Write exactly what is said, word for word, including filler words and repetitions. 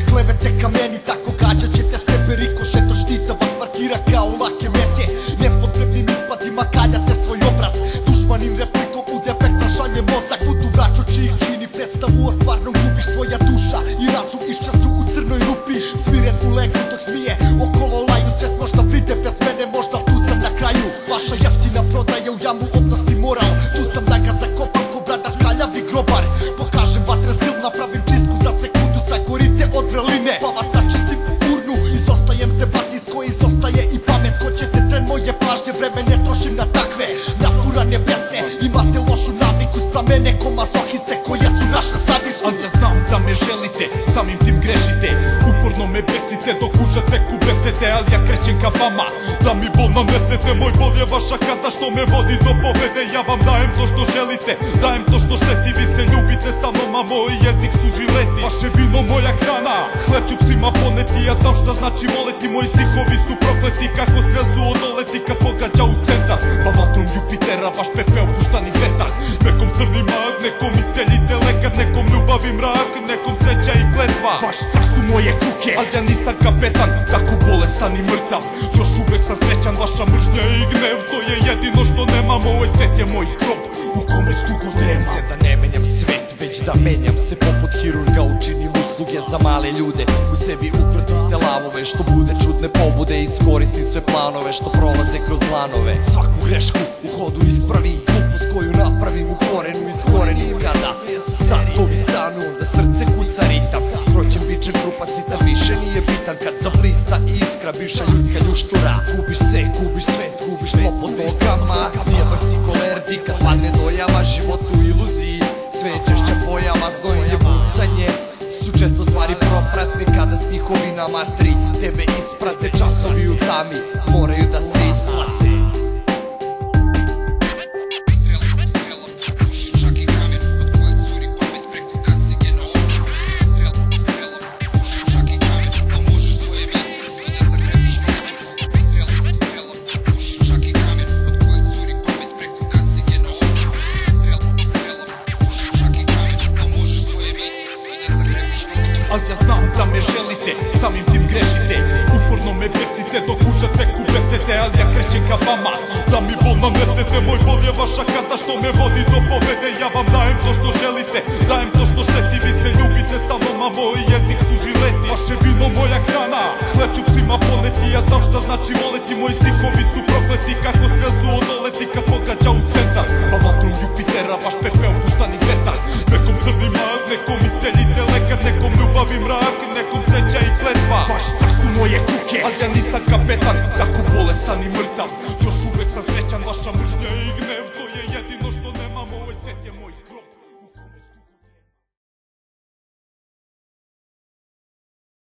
klevete kameni, tako gađat ćete sebe. Rikošeto štita vas markira kao lake mete. Nepotrebnim ispadima kaljate svoj obraz. Dušmanim replikom u defektan šalje mozak. U tu vraću čiji čini predstavu o stvarnom gubiš. Tvoja duša i razum iščasnu u crnoj rupi. Smiren u leku dok smije, okolo laju. Svet možda vide bez mene, možda tu sam na kraju. Vaša jeftina prodaja u jamu odnosi moral. Tu sam da ga zakopam ko bradar kaljavi grobar. Pokažem vatren stil, napravim čistku za sekundu. Sagorite od vreline, pa vas sačistim u urnu. Izostajem s debati s koji izostaje i pamet. Hoćete tren moje pažnje, vreme ne trošim na takve nafurane besne. Imate lošu naviku spram mene ko mazohiste koje su naše sadište. Al ja znam da me želite, samim tim grešite. Uporno me besite dok užad seku besete. Al ja krećem ka vama, da mi bol nanesete. Moj bol je vaša kazna što me vodi do pobede. Ja vam dajem to što želite, dajem to što šteti. Vi se ljubite sa mnom, a moj jezik su žileti. Vaše vino moja hrana, hleb ću psima poneti. Ja znam šta znači voleti, moji stihovi su prokleti. Kako strelcu odoleti kad pogađa u centar. Pa vatrom Jupitera vaš pepeo puštan iz vetar. Nekom crni mag, nekom isceljite lekar. Nekom ljubavi mrak, nekom sreća i kletva. Vaš strah su moje kuke, al ja nisam kapetan. Tako bolestan i mrtav, još uvek sam srećan. Vaša mržnja i gnev, to je jedino što nemam. Ovaj svet je moj grob u kom već dugo drem se. Da ne menjam svet, već da menjam se. Poput hirurga učinim usluge za male ljude. U sebi ukvrtim te lavove, što bude čudne pobude. Iskoristim sve planove što prolaze kroz lanove. Svaku grešku u hodu ispravim, glupost koju napravim u korenu iskorenim. Kada satovi stanu, da srce kuca ritam. Kroćem bičem krupac i da više nije bitan. Kad zablista iskra, bivša ljudska ljuštura. Gubiš se, gubiš svest, gubiš tlo pod nogama. Sjebac i kolerdi kad padne dojava. Život u iluziji, sve je češća pojava. Znojenje, vucanje su često stvari propratne. Kada stihovi na matri tebe isprate. Časovi u tami moraju da se isplate. Al ja znam da me želite, samim tim grešite. Uporno me besite dok užad seku besete. Al ja krećem ka vama, da mi bol nanesete. Moj bol je vaša kazna što me vodi do pobede. Ja vam dajem to što želite, dajem to što šteti. Vi se ljubite sa mnom, a moj jezik su žileti. Vaše vino moja hrana, hleb ću psima poneti. Ja znam šta znači voleti, moji stihovi su prokleti. Kako strelcu odoleti kad pogađa u centar. Pa vatrom Jupitera vaš pepeo puštan iz vetar. Nekom crni mag, nekom isceljite lekar. Nekom ljubavi mrak, nekom sreća i kletva. Vaš strah su moje kuke, al ja nisam kapetan. Tako bolestan i mrtav, još uvek sam srećan. Vaša mržnja